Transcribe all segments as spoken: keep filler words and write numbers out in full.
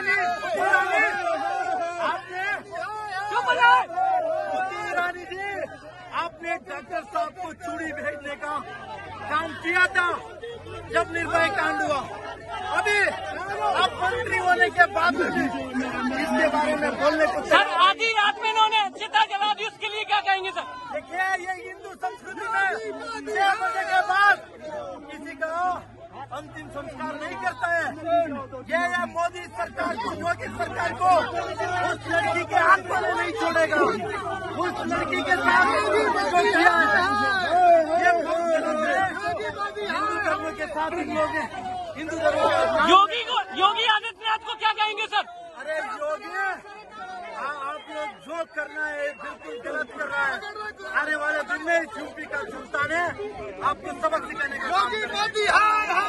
ईरानी जी, आपने डॉक्टर साहब को चूड़ी भेजने का काम किया था जब निर्भया कांड हुआ। अभी आप मंत्री होने के बाद इसके बारे में बोलने को सर, आधी रात में इन्होंने चिता जला दी, उसके लिए क्या कहेंगे सर? देखिए, ये हिंदू संस्कृति में छह बजे के बाद किसी का अंतिम संस्कार नहीं करता है। ये या मोदी सरकार को, योगी सरकार को उस लड़की के हाथ पर नहीं छोड़ेगा। उस लड़की के साथ जो किया है ये बहुत गलत है। हिंदू धर्म के साथ ही लोग हिंदू धर्म के योगी को, योगी आदित्यनाथ को क्या कहेंगे सर? अरे योगी, आप लोग जो करना है बिल्कुल गलत कर रहा है। आने वाले दिन में यूपी का सुल्तान है, आपको सबक सिखाने का काम करेगा। योगी हाय हाय,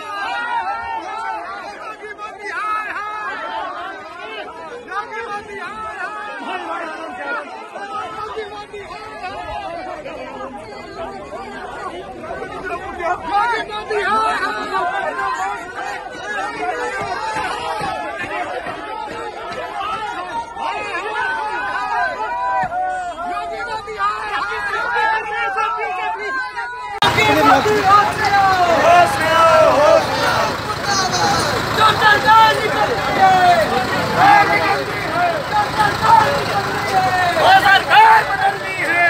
योगी मोदी हाय हाय, योगी मोदी हाय हाय, योगी मोदी हाय सरकार बदलनी है।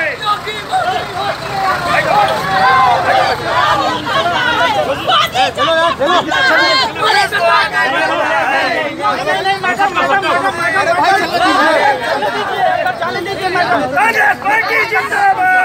कांग्रेस पार्टी जिंदाबाद।